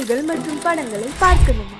நிகழ்ச்சிகள் மற்றும் படங்களை பார்க்கணுமா?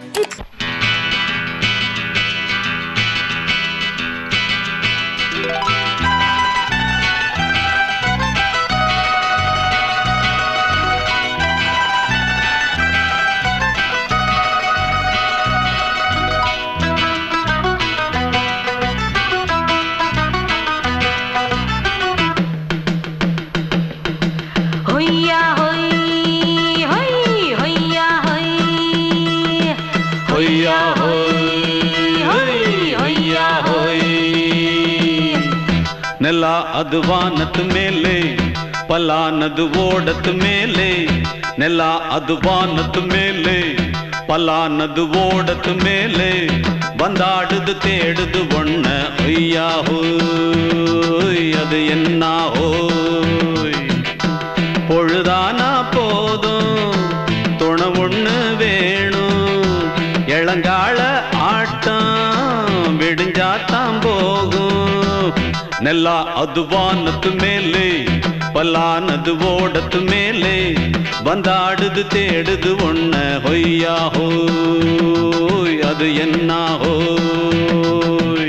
ನೆಲ ಅದು ವಾನದ ಮೇಲೆ ಪಲಾನದು ಓಡದ ಮೇಲೆ ನೆಲ ಅದು ವಾನದ ಮೇಲೆ ಪಲಾನದು ಓಡದ ಮೇಲೆ ಬಂದಾಡುದು தேடுது ஒண்ண ஐயா ஹோய் அது என்ன ஹோய் பொழுதானா போதும் துணை ஒண்ணு வேணும் இளங்கால ஆட்டம் விடிஞ்சாத்தான் போகும் ನೆಲ ಅದು ವಾನದ ಮೇಲೆ ಪಲಾನದು ಓಡದ ಮೇಲೆ ಬಂದಾಡುದು தேடுது ஒண்ண ಹೊಯ್ಯಾ ಹೋಯ್ ಅದು என்ன ಹೋಯ್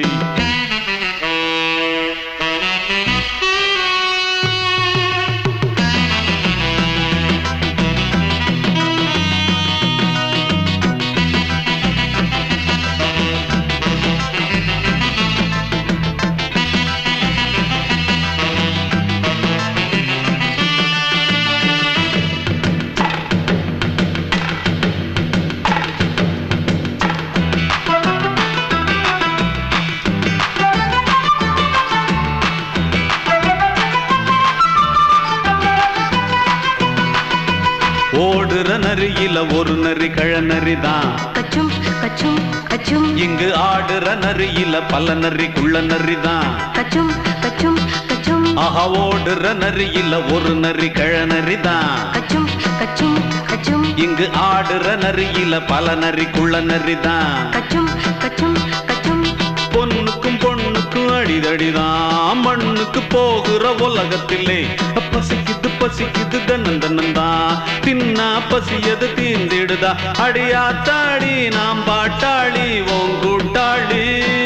ஓடுற நரியில ஒரு நரி கழநரிதான் கச்சும் கச்சும் கச்சும் இங்கு ஆடுற நரியில பல நரி குள்ள நரிதான் கச்சும் கச்சும் கச்சும் ஆஹா ஓடுற நரியில ஒரு நரி கழநரிதான் கச்சும் கச்சும் கச்சும் இங்கு ஆடுற நரியில பல நரி குள்ள நரிதான் கச்சும் கச்சும் கச்சும் பொண்ணுக்கும் பொண்ணுக்கும் அடிதடிதான் மண்ணுக்கு போகிற உலகத்திலே பசிக்குது பசிக்குது தன்னந்தனந்தான் தின்னா பசியது தீந்திடுதா அடியாத்தாடி நாம் பாட்டாளி ஓங்கூட்டாளி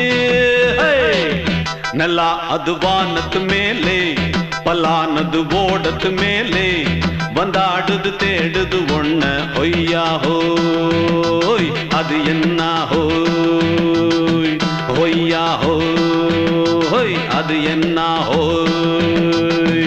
ನೆಲ ಅದು ವಾನದ ಮೇಲೆ ಪಲಾನದು ಓಡದ ಮೇಲೆ ಬಂದಾಡುದು தேடுது ஒண்ண ಹೊಯ್ಯಾ ಹೋಯ್ ಅದು என்ன ಹೋಯ್ ಹೊಯ್ಯಾ ಹೋಯ್ ಅದು என்ன ಹೋಯ್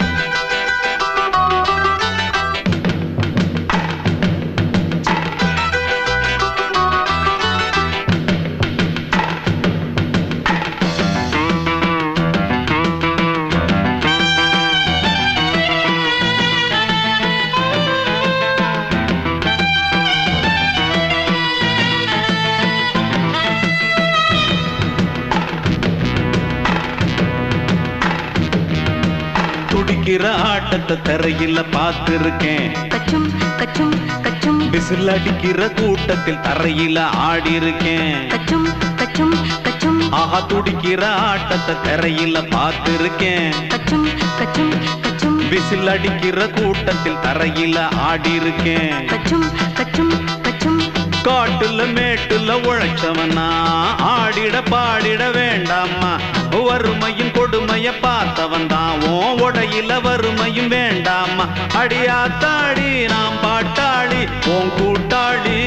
துடிக்கிற ஆட்டத்தை தரையில பார்த்திருக்கேன் கச்சும் கச்சும் கச்சும் விசில் அடிக்கிற கூட்டத்தில் தரையில ஆடி இருக்கேன் கச்சும் கச்சும் கச்சும் ஆஹா துடிக்கிற ஆட்டத்தை தரையில பார்த்திருக்கேன் கச்சும் கச்சும் கச்சும் விசில் அடிக்கிற கூட்டத்தில் தரையில ஆடி இருக்கேன் கச்சும் கச்சும் கச்சும் காட்டுல மேட்டுல உழைச்சவனா ஆடிட பாடிட வேண்டாமா வறுமையின் கொடுமைய பார்த்தவன் தான் உடையில வறுமையும் வேண்டாமா அடியாத்தாடி நாம் பாட்டாளி ஓன் கூட்டாளி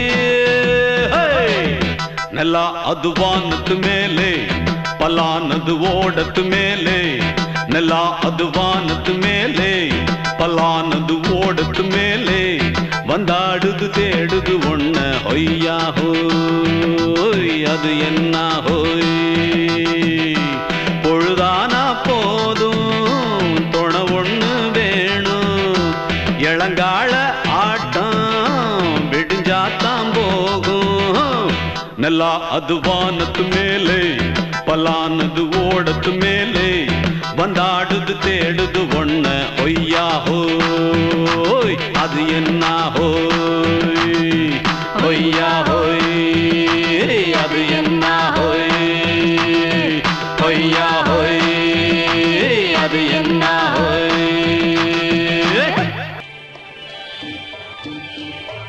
ನೆಲ ಅದು ವಾನದ ಮೇಲೆ ಪಲಾನದು ಓಡದ ಮೇಲೆ ನೆಲ ಅದು ವಾನದ ಮೇಲೆ ಪಲಾನದು ಓಡದ ಮೇಲೆ ಬಂದಾಡುದು தேடுது ஒண்ண ಹೊಯ್ಯಾ ಹೋಯ್ அது என்ன ಹೋಯ್ பொழுதானா போதும் துணை ஒண்ணு வேணும் இளங்கால ஆட்டம் விடிஞ்சாத்தான் போகும் ನೆಲ ಅದು ವಾನದ ಮೇಲೆ ಪಲಾನದು ಓಡದ ಮೇಲೆ ಬಂದಾಡುದು தேடுது ஒண்ண ಹೊಯ್ಯಾ ಹೋಯ್ ಅದು என்ன ಹೋಯ್ ಹೊಯ್ಯಾ ಹೋಯ್ ಅದು என்ன ಹೋಯ್ ಹೊಯ್ಯಾ ಹೋಯ್ ಅದು என்ன ಹೋಯ್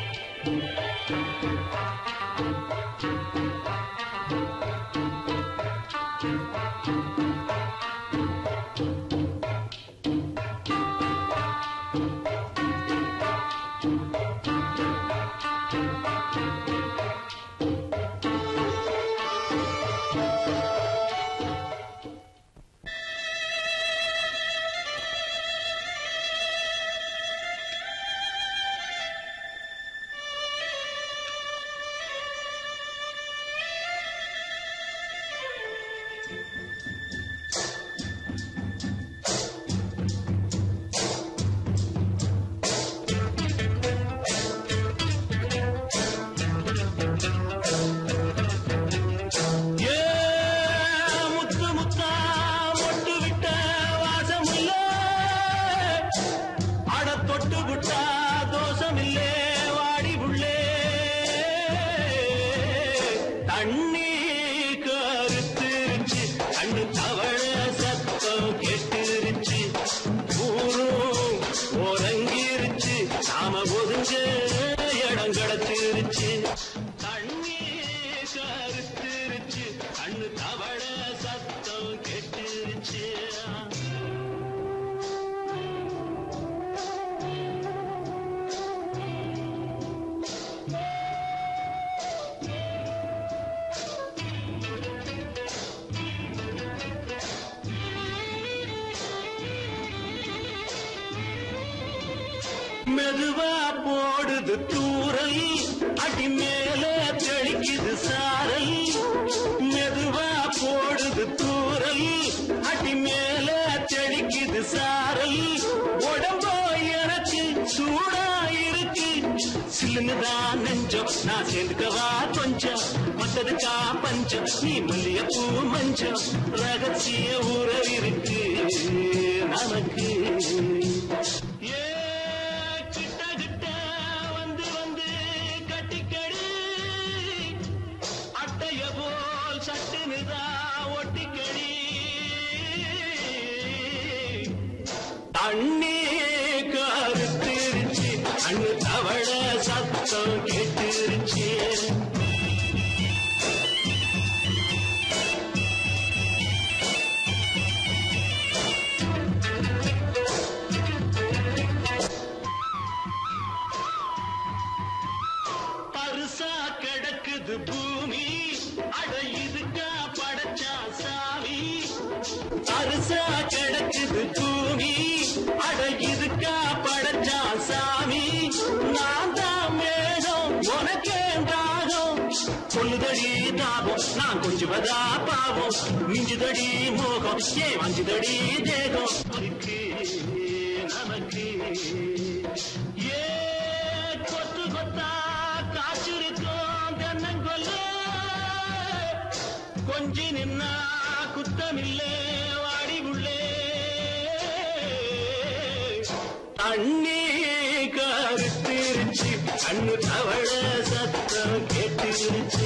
மெதுவா போடுது தூரல் அடி மேலே தெளிக்குது சாரல் மெதுவா போடுது தூரல் அடி மேலே தெளிக்குது சாரல் உடம்போ எனக்கு சூடா இருக்கு சில்லுதான் நெஞ்சம் நான் சேர்ந்துக்கவா கொஞ்சம் மத்ததுக்கா பஞ்சம் நீ மல்லியப்பூ மஞ்சம் ரகசிய உறவு இருக்கு நமக்கு அண்ணே கருத்திருச்சு அண்ணு தவள சத்தம் கேட்டுருச்சு பரிசா கிடக்குது பூமி அட இதுக்கா படைச்சா சாமி பரிசா கிடக்குது பூமி அட இதுக்கா படைச்சா சாமி நான் தான் மேகம் உனக்கே தாகம் சொல்லுதடி தாபம் நான் கொஞ்சுவதா பாவம் மிஞ்சுதடி மோகம் ஏன் வஞ்சுதடி தேகம் இருக்கு நமக்கு ஏ கொத்து கொத்தா காய்ச்சிருக்கோம் தென்னங்கொல்ல கொஞ்சி நின்னா குத்தமில்லே வாடி உள்ளே அண்ணே கருத்திருச்சு அண்ணு தவள சத்தம் கேட்டுருச்சு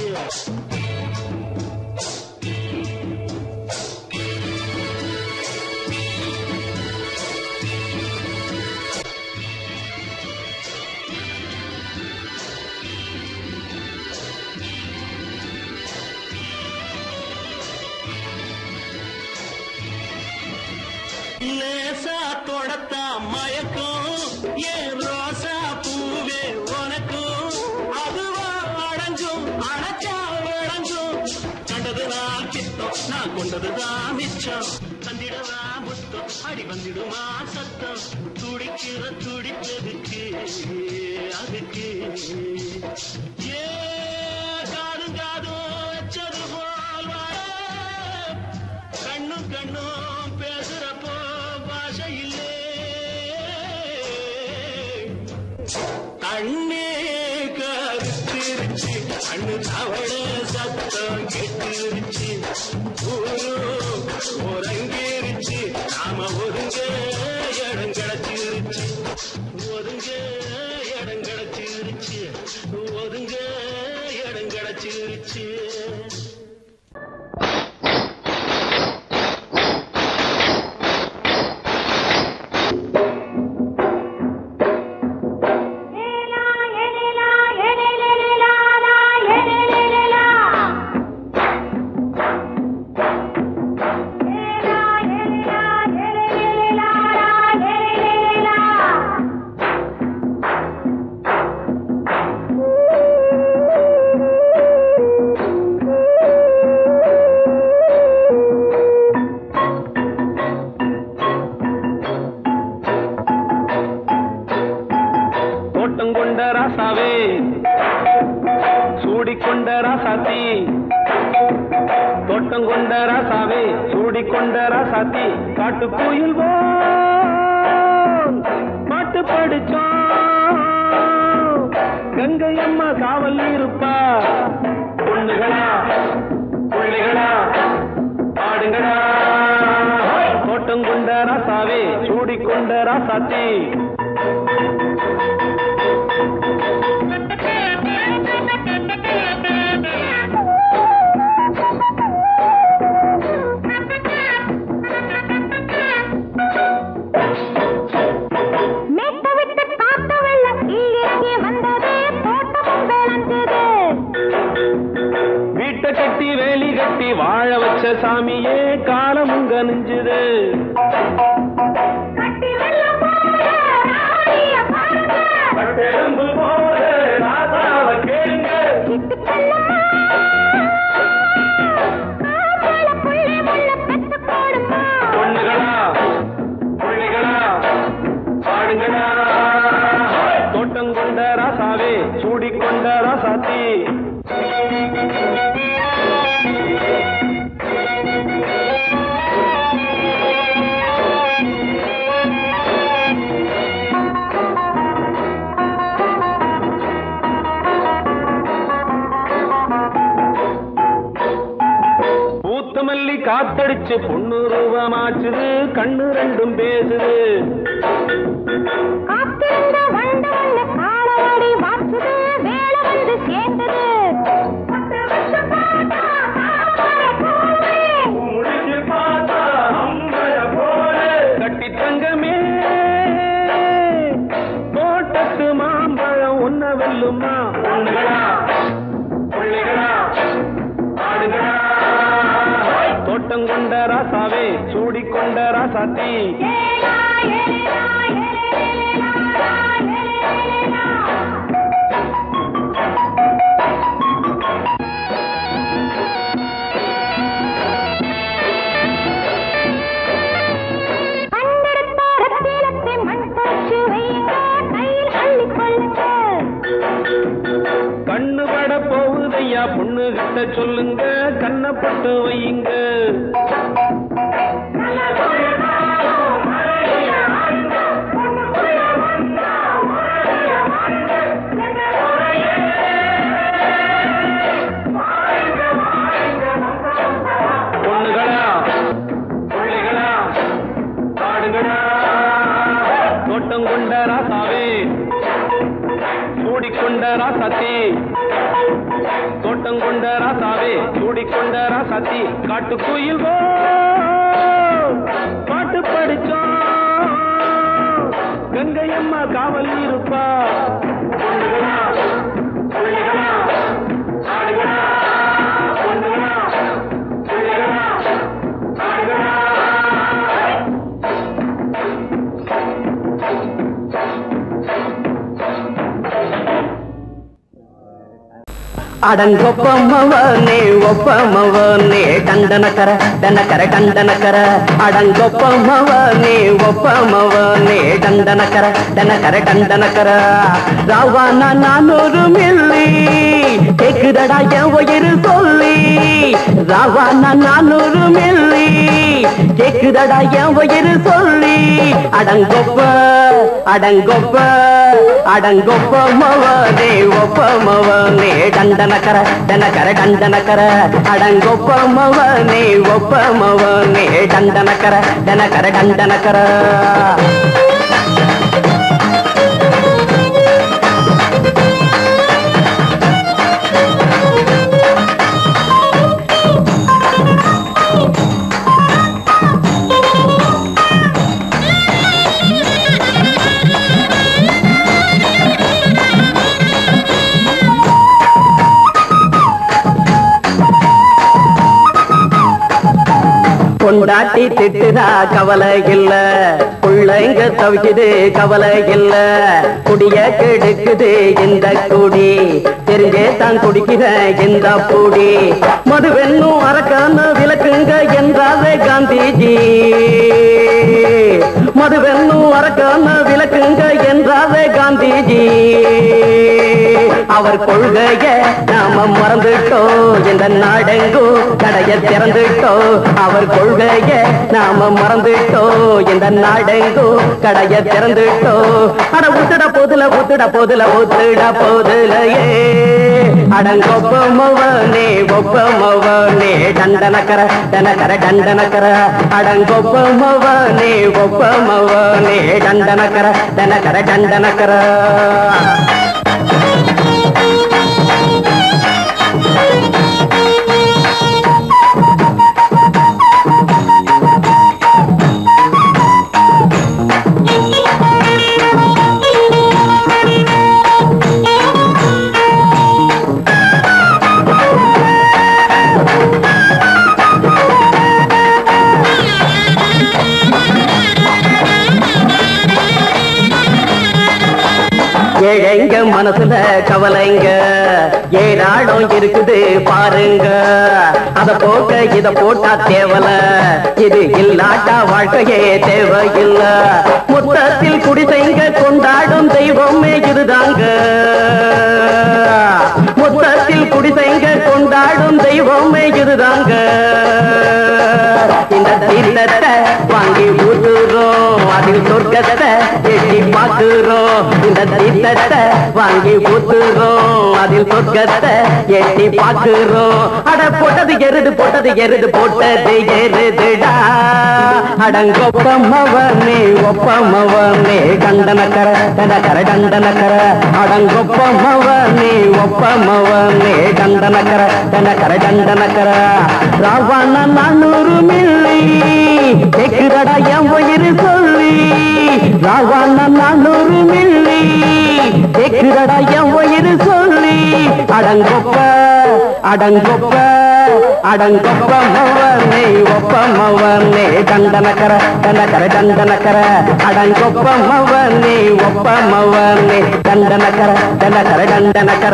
லேசா தொடத்தா மயக்கும் ஏன் ரோசா பூவே உனக்கும் அதுவா அடைஞ்சும் அடைச்சா விளைஞ்சும் கண்டதுதான் கித்தம் நான் கொண்டதுதான் மிச்சம் தந்திடவா புத்தம் அடி வந்திடுமா சத்தம் துடிக்கிற துடிப்பதுக்கு அதுக்கு ஏ காதும் காதும் வச்சது போல் கண்ணும் கண்ணும் பேசுறப்போ பாஷை இல்லே கண்ணே கருத்திருச்சு அண்ணு தவள சத்தம் கெட்டுருச்சு ஒருங்கிருச்சு நாம ஒருங்க இடம் கிடைச்சிருச்சு ஒருங்க இடம் கிடைச்சிருச்சு ஒருங்க இடம் கிடைச்சிருச்சு ராசாவே சூடிக்கொண்ட ராசாத்தி தோட்டம் கொண்ட ராசாவே சூடிக்கொண்ட ராசாத்தி காட்டுக்குயில் பாட்டு படிச்சோம் கங்கை அம்மா காவல் இருப்பா பொண்ணுகளா பிள்ளைகளா ஆடுங்களா தோட்டம் கொண்ட ராசாவே சூடிக்கொண்ட ராசாத்தி வீட்டை கட்டி வேலி கட்டி வாழ வச்ச சாமியே காலம் உங்க நெஞ்சுது பொண்ணுகளா பிள்ளைகளா பாடுங்களா தோட்டம் கொண்ட ராசாவே சூடிக்கொண்ட ராசாத்தி பூத்தமல்லி காத்தடிச்சு பொண்ணு ரூபமாச்சுது கண்ணு ரெண்டும் பேசுது கட்டி தங்கமே தோட்டத்து மாம்பழம் ஒன்ன வெல்லுமா பொண்ணுகளா பிள்ளைகளா ஆடுகளா தோட்டம் கொண்ட ராசாவே சூடிக்கொண்ட ராசாத்தி கண்ணு பட போகுதையா பொண்ணு கிட்ட சொல்லுங்க கண்ணப்பட்டு வையுங்க பொண்ணுகளா பிள்ளைகளா பாடுங்களா தோட்டம் கொண்ட ராசாவே சூடிக்கொண்ட ராசாத்தி தோட்டம் கொண்ட ராசாவே சூடிக்கொண்ட ராசாத்தி காட்டுக்குயில் பாட்டு படிச்சோம் கங்கை அம்மா காவல் இருப்பா பொண்ணுகளா பிள்ளைகளா ஆடுகளா பொண்ணுகளா பிள்ளைகளா ஆடுகளா அடங்கொப்பமவனே ஒப்பமவனே கண்டனக்கர டனக்கர கண்டனக்கர அடங்கொப்பமவனே ஒப்பமவனே கண்டனக்கர டனக்கர கண்டனக்கர ராவான 400 மில்லி கேக்குதடா என் உயிர் சொல்லி ராவான 400 மில்லி கேக்குதடா என் உயிர் சொல்லி அடங்கொப்ப அடங்கொப்ப அடங்கொப்பமவனே ஒப்பமவனே டண்டனக்கர டனக்கர டண்டனக்கர அடங்கொப்பமவனே ஒப்பமவனே டண்டனக்கர டனக்கர டண்டனக்கர பொண்டாட்டி திட்டுதா கவலை இல்ல புள்ளைங்க தவிக்குது கவலை இல்ல குடிய கெடுக்குது இந்த குடி தெரிஞ்சே தான் குடிக்கிற இந்த பூடி மதுவென்னும் அரக்கான விளக்குங்க என்றாரே காந்திஜி மதுவென்னும் அரக்கான விளக்குங்க என்றாரே காந்திஜி அவர் கொள்கைய நாம மறந்துட்டோம் இந்த நாடெங்கும் கடைய திறந்துட்டோம் அவர் கொள்கைய நாம மறந்துட்டோம் இந்த நாடெங்கும் கடைய திறந்துட்டோம் அட ஊத்துட போதுல ஊத்துட போதுல ஊத்துட போதுலையே அடங்கொப்பமவனே ஒப்பமவனே டண்டனக்கர டனக்கர டண்டனக்கர அடங்கொப்பமவனே ஒப்பமவனே டண்டனக்கர டனக்கர டண்டனக்கர ஏழைங்க மனசுல கவலைங்க ஏராளம் இருக்குது பாருங்க அத போக்க இத போட்டா தேவல இது இல்லாட்டா வாழ்க்கையே தேவையில்ல மொத்தத்தில் குடிசைங்க கொண்டாடும் தெய்வமே இதுதாங்க மொத்தத்தில் குடிசைங்க கொண்டாடும் தெய்வமே இதுதாங்க இந்த தீர்த்தத்தை வாங்கி ஊத்துறோம் அதில் சொர்க்கத்தை எட்டி பார்க்கிறோம் இந்த தீர்த்தத்தை வாங்கி ஊத்துறோம் அதில் சொர்க்கத்தை எட்டி பார்க்கிறோம் அட போட்டது எருது போட்டது எருதுடா அடங்கொப்பமவனே ஒப்பமவனே கண்டனக்கர டனக்கர டண்டனக்கர அடங்கொப்பமவனே ஒப்பமவனே கண்டனக்கர டனக்கர டண்டனக்கர ராவண 400 மில்லி கேக்குதடா என் உயிர் சொல்லி ராவண 400 மில்லி கேக்குதடா என் உயிர் சொல்லி அடங்கொப்ப அடங்கொப்ப அடங்கொப்பமவனே ஒப்பமவனே டண்டனக்கர டனக்கர டண்டனக்கர அடங்கொப்பமவனே ஒப்பமவனே டண்டனக்கர டனக்கர டண்டனக்கர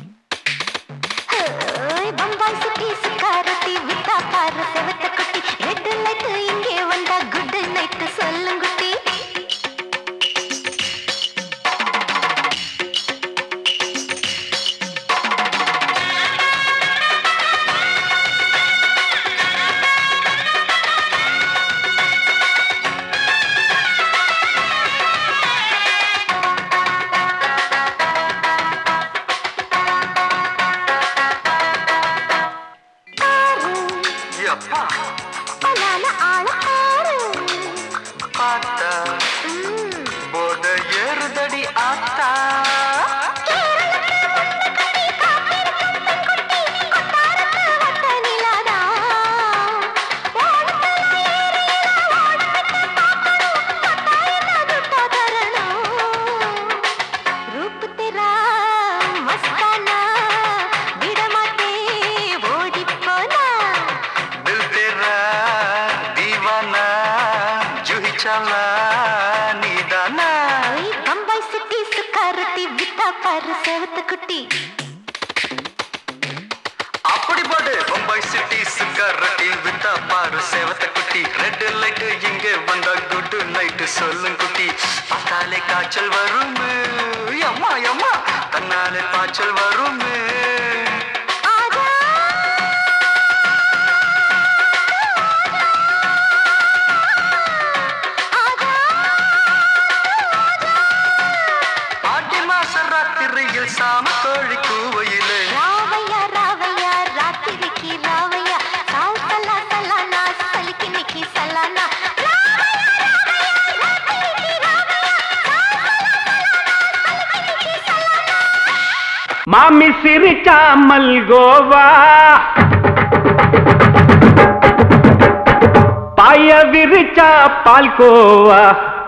बम्बई सिटी सुखारती विता पार सेवत कुटी குட்டி அப்படி போடு பொம்பாய் சிட்டி சிக்கரட்டி வித்தா பாரு சேவத்த குட்டி ரெட் லைட் இங்கே வந்தா குட் நைட் சொல்லும் குட்டி பார்த்தாலே காய்ச்சல் வரும் அம்மா அம்மா தன்னாலே பாய்ச்சல் வரும் ஆடி மாச ராத்திரியில் சாம கோழி கூவையிலே ராவையா ராவையா ராத்திரிக்கு ராவையா சாவு சல்லா சல்லானா சலிக்கு நிக்கி சல்லானா மாமி சிரிச்சா மல்கோவா பாய விரிச்சா பால்கோவா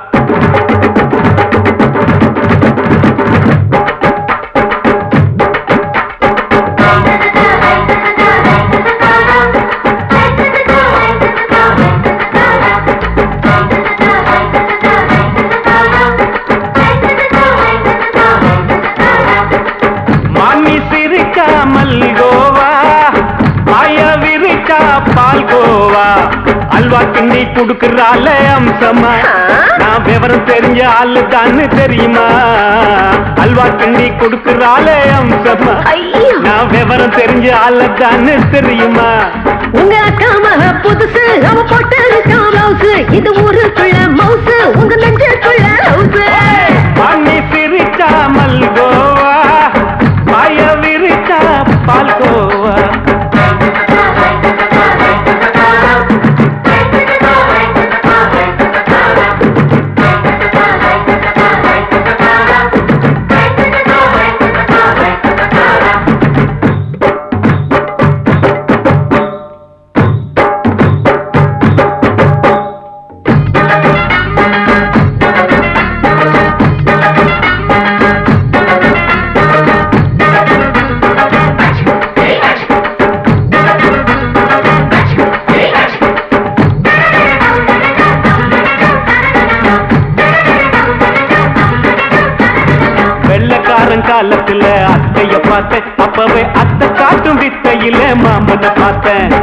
அல்வா கிண்ணி குடுக்கறால அம்சமா நான் விவரம் தெரிஞ்ச ஆளு தான்னு தெரியுமா அல்வா கிண்ணி குடுக்கறால அம்சமா நான் விவரம் தெரிஞ்ச ஆளு தான்னு தெரியுமா உங்க அக்கா மக புதுசு அவ போட்டு மவுசு இது ஊருக்குள்ள மவுசு உங்க நெஞ்சுக்குள்ள ஹவுசு பாணி சிரிச்சா மல்கோவா பாய விரிச்சா பால்கோவா காலத்துல அத்தைய பார்த்தேன் அப்பவே அத்தை காட்டும் வித்தையில மாமனை பார்த்தேன்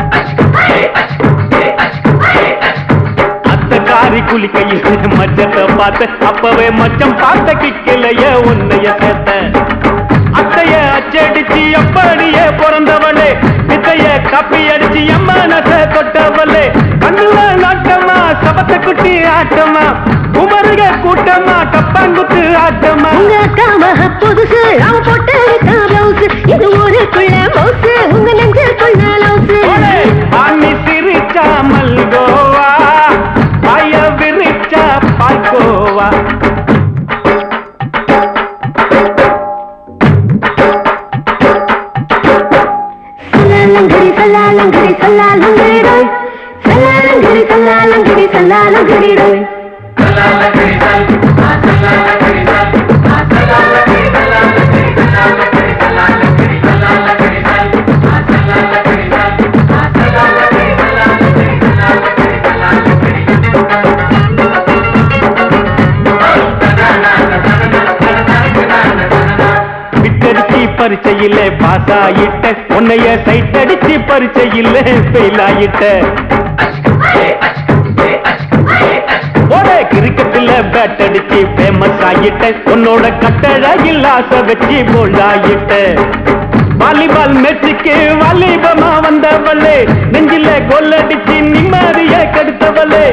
அத்தை காரி குளிக்கையில மச்சத்தை பார்த்தேன் அப்பவே மச்சம் பார்த்த கிக்கலைய உன்னைய சேர்த்தேன் அத்தைய அச்சடிச்சு அப்படியே பிறந்தவளே வித்தைய கப்பி அடிச்சு எம்மனச தொட்டவளே கண்ணுல நாட்டமா சபத்த குட்டி ஆட்டமா குமருக கூட்டமா கப்பாங்குத்து ஆட்டமா உங்க அக்கா மக புதுசு அவ போட்டு மவுசு இது ஊருக்குள்ள மவுசு உங்க நெஞ்சுக்குள்ள லவுசு பாணி சிரிச்சா மல்கோவா பாய விரிச்சா பால்கோவா சல்லாலங்கடி சல்லாலங்கடி ரோய் சல்லாலங்கடி சல்லாலங்கடி சல்லாலங்கடி ரோய் பரிச்சையில பாஸ் ஆயிட்ட உன்னைய சைட் அடிச்சு பரிச்சையில ஃபெயில் ஆயிட்ட கிரிக்கெட்ல பேட் அடிச்சு ஃபேமஸ் ஆயிட்ட உன்னோட கட்டழகில் ஆசை வச்சு போல்ட் ஆயிட்ட வாலிபால் மேட்சுக்கு வாலிபமா வந்தவளே நெஞ்சில கோல் அடிச்சு நிம்மதிய கெடுத்தவளே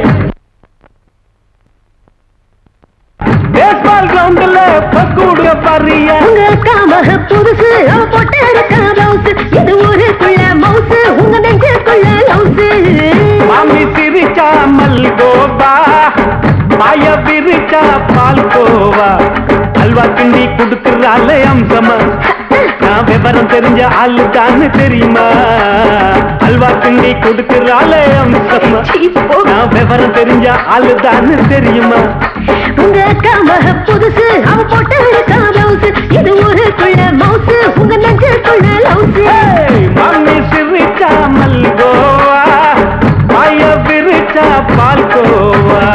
பேஸ்பால் கிரவுண்ட்ல பக்கூடுற பாரியா உங்க அக்கா மக புதுசு அவ போட்டு மவுசு இது ஊருக்குள்ள மவுசு உங்க நெஞ்சுக்குள்ள லவுசு மாமி சிரிச்சா மல்கோவா பாய விரிச்சா பால்கோவா அல்வா கிண்டி குடுக்கறால அம்சமா நான் விவரம் தெரிஞ்ச ஆளு தான்னு தெரியுமா அல்வா கிண்டி குடுக்கறால அம்சமா நான் விவரம் தெரிஞ்ச ஆளு தான்னு தெரியுமா உங்க அக்கா மக புதுசு அவ போட்டு மவுசு இது ஊருக்குள்ள மவுசு உங்க நெஞ்சுக்குள்ள லவுசு மாமி சிரிச்சா மல்கோவா பாய விரிச்சா பால்கோவா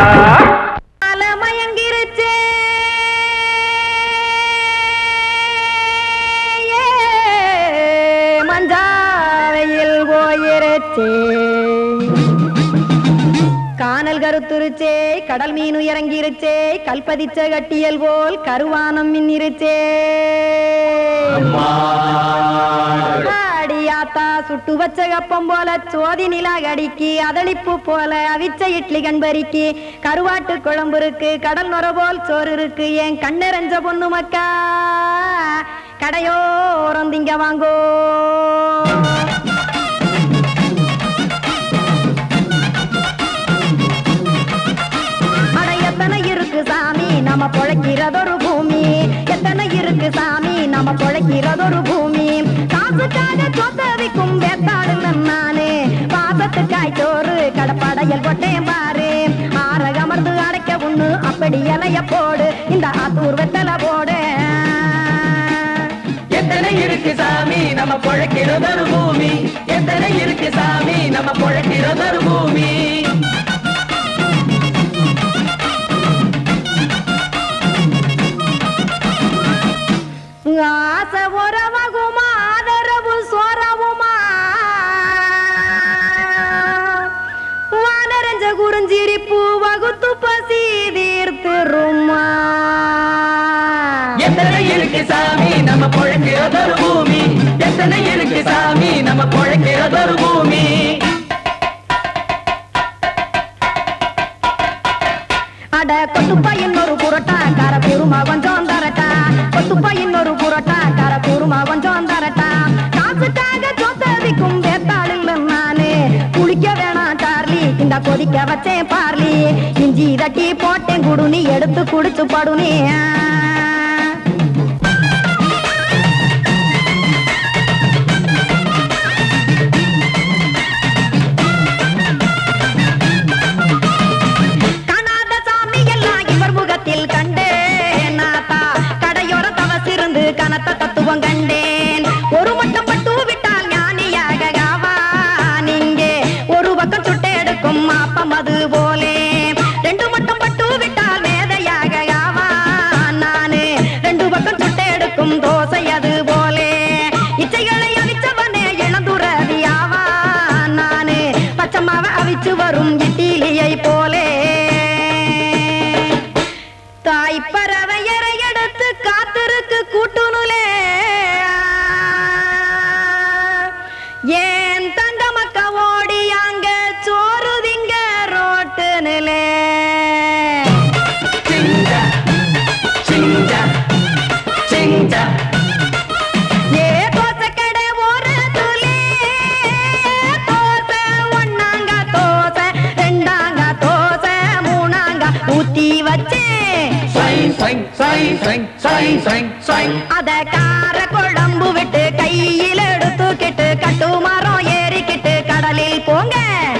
கானல் கருத்துருச்சே கடல் மீன் இறங்கிருச்சே கல்பதிச்ச கட்டியல் போல் கருவானம் மின்னிருச்சே அடியாத்தா சுட்டு வச்ச கப்பம் போல சோதி நிலா கடிக்கு அதளிப்பு போல அவிச்ச இட்லி கண்பறிக்கு கருவாட்டு குழம்பு இருக்கு கடல் நுர போல் சோறு இருக்கு என் கண்ணெரஞ்ச பொண்ணு மக்கா கடையோரம் திங்க வாங்கோ எத்தனை இருக்கு சாமி நம்ம பொழைக்கிறதொரு பூமி எத்தனை இருக்கு சாமி நம்ம பொழைக்கிறதொரு பூமி காசுக்காக சொத்தவிக்கும் வேத்தாடுங்க நானே பாசத்துக்காய் சோறு கடப்படையல் போட்டேன் பாரு ஆரகமர்ந்து அடைக்க ஒண்ணு அப்படி இலைய போடு இந்த ஆத்தூர் வெத்தலை போடு எத்தனை இருக்கு சாமி நம்ம பொழைக்கிறதொரு பூமி எத்தனை இருக்கு சாமி நம்ம பொழைக்கிறதொரு பூமி ஆசை உறவகுமா ஆதரவு சோறவுமா வானரஞ்ச குறிஞ்சிரிப்பு வகுத்து பசி தீர்த்துருமா எத்தனை இருக்கு சாமி நம்ம பொழைக்கிறதொரு பூமி எத்தனை இருக்கு சாமி நம்ம பொழைக்கிறதொரு பூமி அட கொத்துப்பா இன்னொரு புரோட்டா கார பெருமா கொஞ்சம் தரட்டா கொத்துப்பா இன்னொரு புரோட்டா கார பெருமா கொஞ்சம் தரட்டா காசுக்காக சொத்ததிக்கும் வேத்தாளில் நானே குளிக்க வேணாம் சார்லி இந்த கொதிக்க வச்சேன் பார்லி இஞ்சி தட்டி போட்டேன் குடுனி எடுத்து குடிச்சு படுனி கனத்த தத்துவம் கண்டேன் ஒரு மட்டும் பட்டு விட்டால் ஞானியாக ஆவான் இங்கே ஒரு பக்கம் சுட்டு எடுக்கும் மாப்பம் அது போலே ரெண்டு மட்டும் பட்டு விட்டால் மேதையாக ஆவான் நானு ரெண்டு பக்கம் சுட்டு எடுக்கும் தோசை அது போலே இச்சைகளை அவிச்சவனே இளந்துறவி ஆவான் நானு பச்சமாவ அவிச்சு வரும் இட்டிலியை போலே தாய்ப்பறவை எடுத்து காத்திருக்கு கூட்டுனுலே ஏன் தங்க மக்க ஓடி அங்க சோறுதிங்க ரோட்டு நிலே ஏ தோசை கடை ஒரு துளி தோசை ஒன்னாங்க தோசை ரெண்டாங்க தோசை மூணாங்க ஊத்தி வச்சே அத கார குழம்பு விட்டு கையில் எடுத்துக்கிட்டு கட்டு மரம் ஏறிக்கிட்டு கடலில் போங்க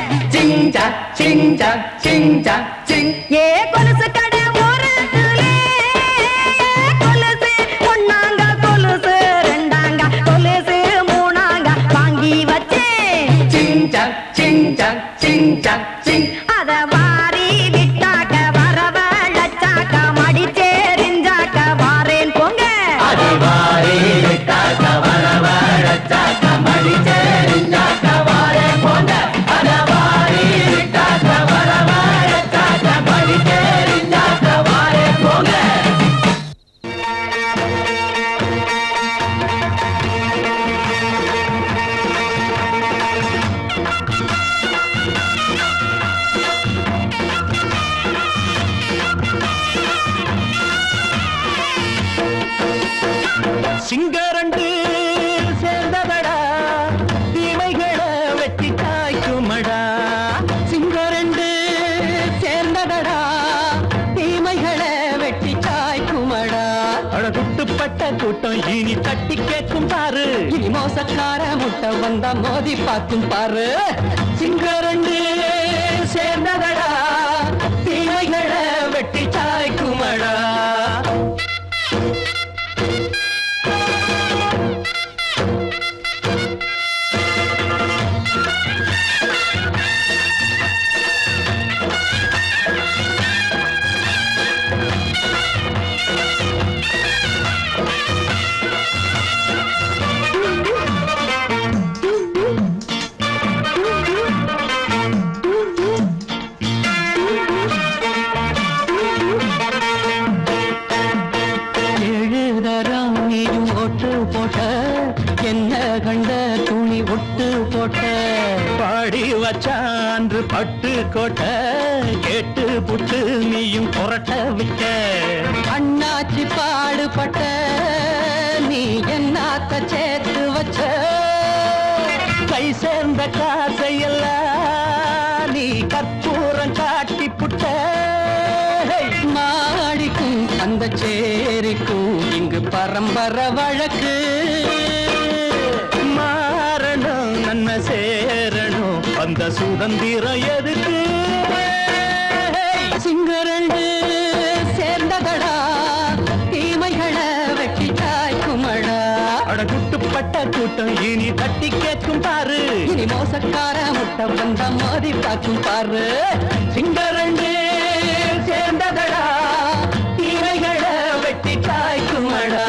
ஏ கொலுசு கடை ஓரத்துலே கொலுசு ஒன்னாங்க கொலுசு ரெண்டாங்க கொலுசு மூணாங்க வாங்கி வச்சே அத வாரி விட்டாக்க வரவழைச்சாக்க மடிச்சேரிஞ்சாக்க வாரேன் போங்க சிங்கரண்டு சேர்ந்ததடா தீமைகளை வெட்டி காய்க்குமடா சிங்கரண்டு சேர்ந்ததடா தீமைகளை வெட்டி காய்க்குமடா அழகுட்டுப்பட்ட கூட்டம் இனி தட்டி கேட்கும் பாரு இனி மோசக்கார முட்டை வந்தா மோதி பார்க்கும் பாரு சிங்கரண்டு சேர்ந்ததடா தீமைகளை வெட்டி காய்க்குமடா பட்டு கோட்டை கேட்டு புட்டு நீயும் புரட்ட விட்ட அண்ணாச்சி பாடுபட்ட நீ என்னாத்த சேர்த்து வச்ச கை சேர்ந்த காசையெல்லாம் நீ கற்பூரம் காட்டி புட்ட மாடிக்கும் அந்த சேரிக்கும் இங்கு பரம்பரை வழக்கு மாறணும் நன்மை சேரணும் அந்த சுதந்திரம் எதுக்கு சிங்கரண்டு சேர்ந்ததடா தீமைகளை வெட்டிட்டாய் குமடா அடகுட்டுப்பட்ட கூட்டம் இனி தட்டி கேட்கும் பாரு இனி மோசக்கார முட்டை வந்த மோதி பார்க்கும் பாரு சிங்கரண்டு சேர்ந்ததடா தீமைகளை வெட்டிட்டாய் குமடா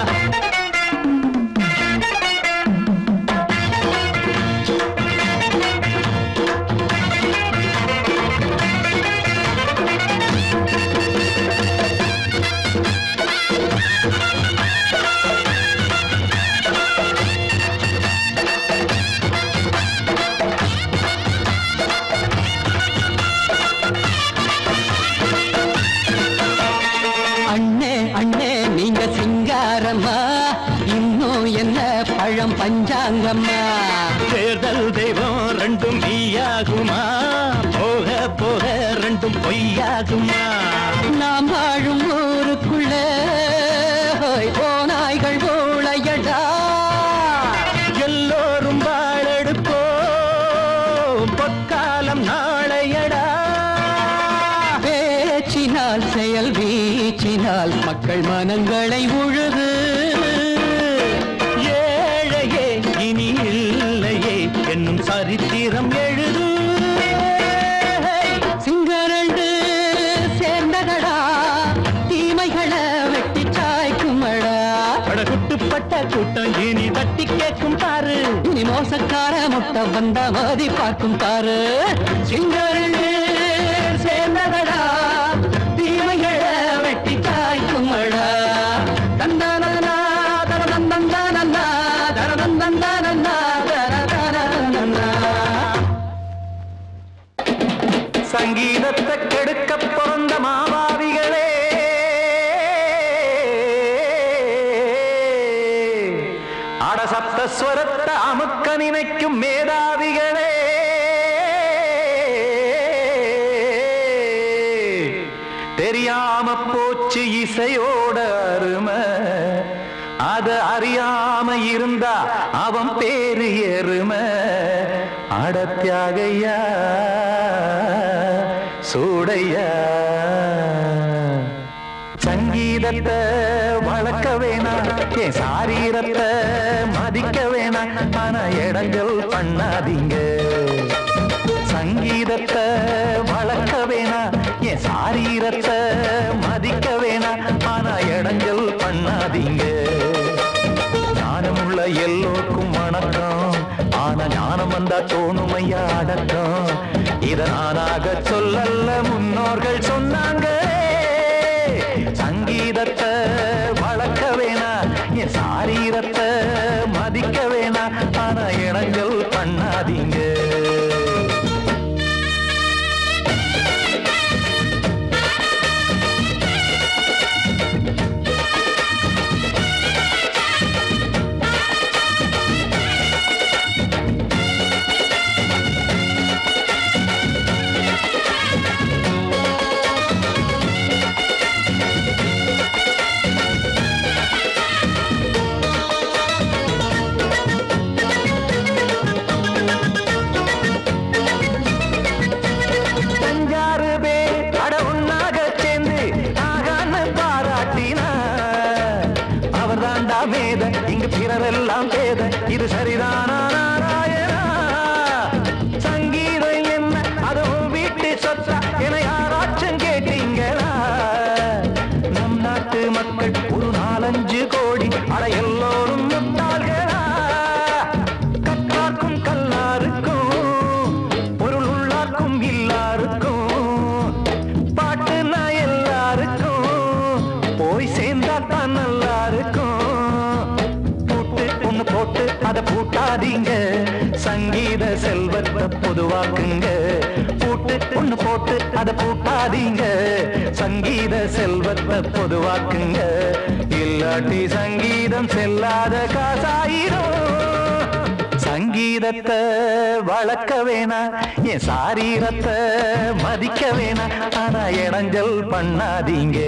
இன்னும் என்ன பழம் பஞ்சாங்கம்மா தேர்தல் தெய்வம் ரெண்டும் மெய்யாகுமா போக போக ரெண்டும் பொய்யாகுமா நாம் வாழும் ஊருக்குள்ள போனாய்கள் ஊழையடா எல்லோரும் வாழெடுப்போம் பொற்காலம் நாளையடா பேச்சினால் செயல் வீச்சினால் மக்கள் மனங்களை உழுது ஏழையே இனி இல்லையே என்னும் சரித்திரம் எழுது சிங்கரண்டு சேர்ந்ததடா தீமைகளை வெட்டி சாய்க்குமடா அடகுட்டுப்பட்ட கூட்டம் இனி தட்டி கேட்கும் பாரு இனி மோசக்கார முட்டை வந்த மோதி பார்க்கும் பாரு சிங்கரண்டு சேர்ந்ததடா தீமைகளை வெட்டி காய்க்குமடா தந்தனா தரதந்தந்தனா தரதந்தந்தனா தரதந்தனா சங்கீதத்தை கெடுக்க பிறந்த மாவாவிகளே அடசப்தஸ்வரத்தை அமுக்க நினைக்கும் மேதாவிகளே தெரியாம போச்சு இசையோட அருமை அத அறியாம இருந்தா அவன் பேரு எருமை அடத்தியாகையா சூடையா சங்கீதத்தை வளர்க்க வேணாம் என் சாரீரத்தை மதிக்க வேணாம் ஆனா இடங்கள் பண்ணாதீங்க சங்கீதத்தை வளர்க்க வேணாம் என் சாரீரத்தை மதிக்க வேணாம் ஆனா இடங்கள் பண்ணாதீங்க ஞானமுள்ள எல்லோருக்கும் வணக்கம் ஆனா ஞானம் வந்தா தோணுமையா அடக்கம் இத நானாக சொல்லல்ல முன்னோர்கள் சொன்னாங்க சங்கீதத்தை வளர்க்க வேணாம் என் சாரீரத்தை மதிக்க வேணாம் ஆனா இடங்கள் பண்ணாதீங்க இங்கு பிறரெல்லாம் பேத இது சரிதானா நாராயணா சங்கீதம் என்ன அதுவும் வீட்டு சொத்தா என யாராச்சும் கேட்டீங்களா நம் நாட்டு மக்கள் ஒரு 4-5 கோடி அட எல்லோரும் முட்டாள்களா கற்றார்க்கும் கல்லாருக்கும் பொருள் உள்ளார்க்கும் இல்லாருக்கும் பாட்டுனா எல்லாருக்கும் போய் சேர்ந்தா தான் நல்லா இருக்கும் போட்டு அதை பூட்டாதீங்க சங்கீத செல்வத்தை பொதுவாக்குங்க ஒண்ணு போட்டு அதை பூட்டாதீங்க. சங்கீத செல்வத்தை பொதுவாக்குங்க, இல்லாட்டி சங்கீதம் செல்லாத காசாயிரும். சங்கீதத்தை வளர்க்க வேணா, என் சாரீரத்தை மதிக்க வேணா, ஆனா இடைஞ்சல் பண்ணாதீங்க.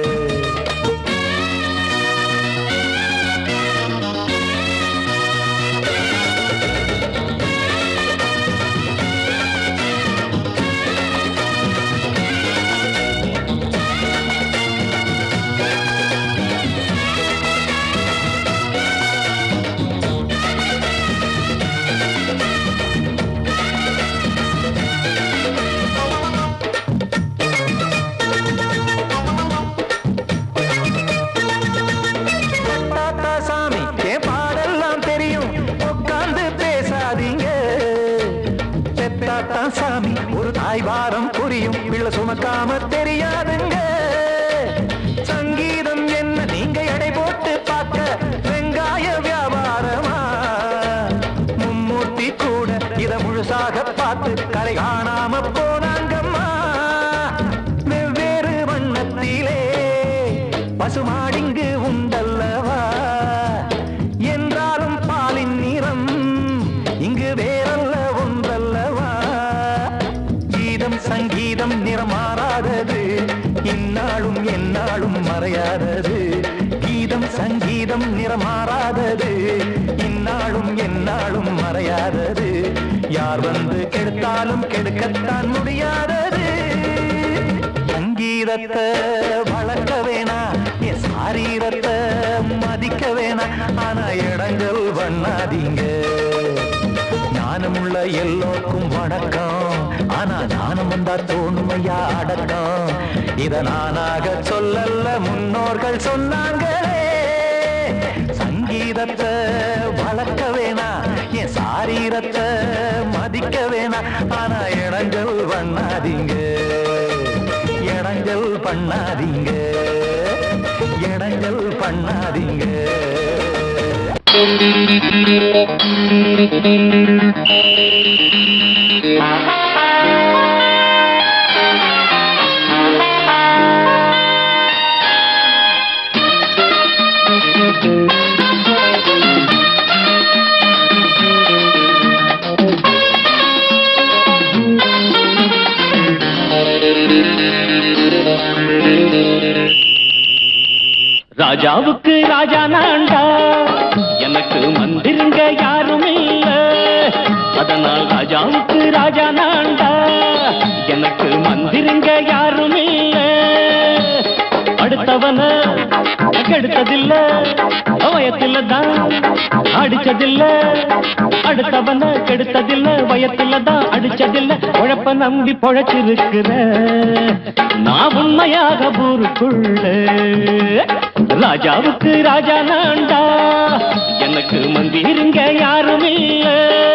சாமி ஒரு தாய்வாரம் புரியும், பிள்ளை சுமக்காம தெரியாதுங்க. சங்கீதம் என்ன நீங்க எடை போட்டு பார்க்க வெங்காய வியாபாரமா? மும்மூர்த்தி கூட இத முழுசாக பார்த்து கரை காணாம போனாங்கம்மா. வெவ்வேறு வண்ணத்திலே பசுமாடிங்கு உண்டல்லவா, என்றாலும் பாலின் நிறம் இங்கு வேறல்ல ஒன்றல்லவா. சங்கீதம் நிறம் மாறாதது, இந்நாளும் எந்நாளும் மறையாதது. கீதம் சங்கீதம் நிறம் மாறாதது, இந்நாளும் எந்நாளும் மறையாதது. யார் வந்து கெடுத்தாலும் கெடுக்கத்தான் முடியாதது. சங்கீதத்தை வளர்க்க வேணா, என் சாரீரத்தை மதிக்க வேணா, ஆனா இடங்கள் பண்ணாதீங்க. ஞானமுள்ள எல்லோருக்கும் வணக்கம், ஆனா ஞானம் வந்தா தோணுமையா அடக்கம். இத நானாக சொல்லல்ல, முன்னோர்கள் சொன்னாங்களே. சங்கீதத்தை வளர்க்க வேணா, என் சாரீரத்தை மதிக்க வேணா, ஆனா இடங்கள் பண்ணாதீங்க. இடங்கள் பண்ணாதீங்க, இடங்கள் பண்ணாதீங்க. ராஜாவுக்கு ராஜா நான்டா, எனக்கு மந்திருங்க யாரும் இல்ல. அதனால் ராஜாவுக்கு ராஜா நான்டா, எனக்கு மந்திருங்க யாரும் இல்ல. அடுத்தவன கெடுத்ததில்ல, வயத்தில தான் அடிச்சதில்ல. அடுத்தவன கெடுத்ததில்ல, வயத்தில தான் அடிச்சதில்ல. உழப்ப நம்பி பொழைச்சிருக்கிற நான் உண்மையாக ஊருக்குள்ள. ராஜாவுக்கு ராஜா நான்டா, எனக்கு மந்திருங்க யாரும் இல்ல.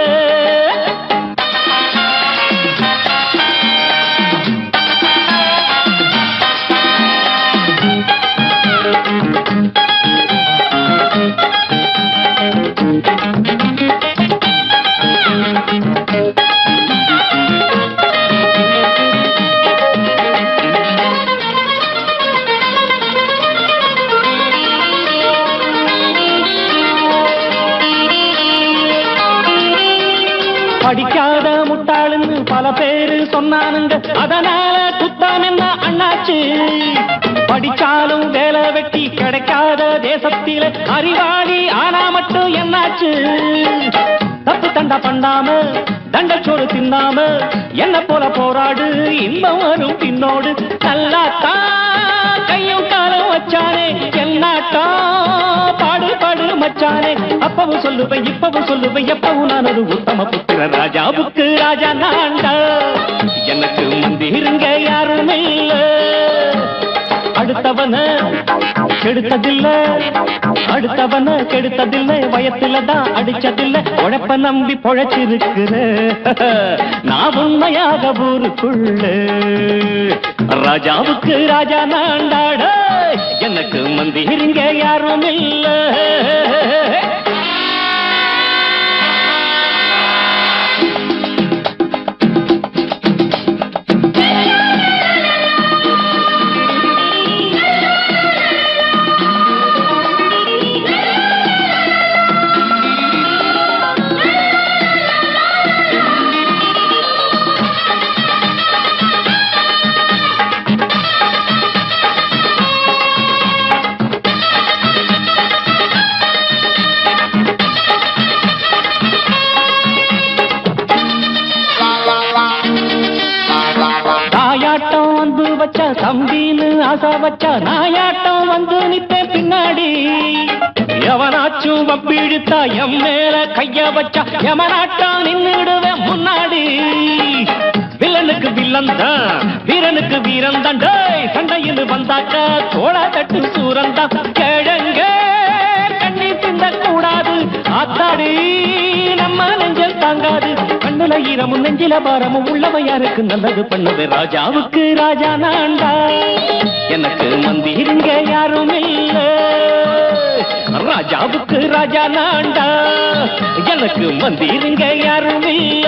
படிக்காத முட்டாளுன்னு பல பேரு சொன்னானுங்க, அதனால குத்தம் என்ன அண்ணாச்சு. படிச்சாலும் வேலை வெட்டி கிடைக்காத தேசத்தில அறிவாளி ஆனா மட்டும் என்னாச்சு. தப்பு தண்டா பண்ணாம தண்டச்சோறு தின்னாம என்ன போல போராடு, இன்பம் வரும் பின்னோடு. நல்லாத்தான் கையும் காலம் வச்சானே, என்னாட்டா பாடு பாடு மச்சானே. அப்பவும் சொல்லுவேன் இப்பவும் சொல்லுவேன், எப்பவும் நான் ஒரு உத்தம புத்திர. ராஜாவுக்கு ராஜா நான்டா, எனக்கு மந்திருங்க யாரும் இல்ல. அடுத்தவன கெடுத்ததில்ல, அடுத்தவன கெடுத்ததில்லை. வயத்தில தான் அடிச்சதில்ல, உழைப்ப நம்பி பொழைச்சிருக்கிற நான் உண்மையாக ஊருக்குள்ள. ராஜாவுக்கு ராஜா நான்டாட, எனக்கு மந்திருங்க யாரும் இல்ல. வச்சா தம்பின்னு ஆசா வச்சா நாயாட்டம் வந்து நிப்பேன் பின்னாடி எவனாச்சும் வப்பிழுத்தா எம் மேல கைய வச்சா எவனாட்டம் நின்னுடுவேன் முன்னாடி வில்லனுக்கு வில்லன் தான் வீரனுக்கு வீரன் தான் சண்டையில் வந்தாக்கா தோளா தட்டு சூரன் தான் கிழங்க கண்ணி திந்த கூடாது ஆத்தாடி நம்ம நெஞ்சல் தாங்காது கண்ணுல ஈரமும் நெஞ்சில பாரமும் உள்ளவ யாருக்கு நல்லது பண்ணது ராஜாவுக்கு ராஜா நான்டா எனக்கு மந்திருங்க யாரும் இல்ல ராஜாவுக்கு ராஜா நான்டா எனக்கு மந்திருங்க யாரும் இல்ல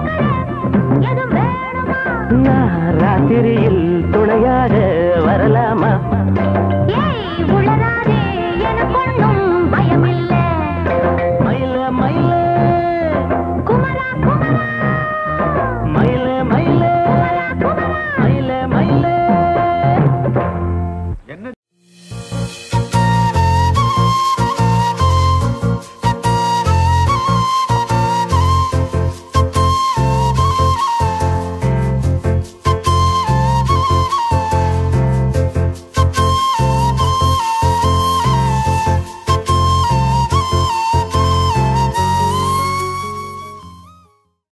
ராத்திரியில் துணையாக வரலாம்.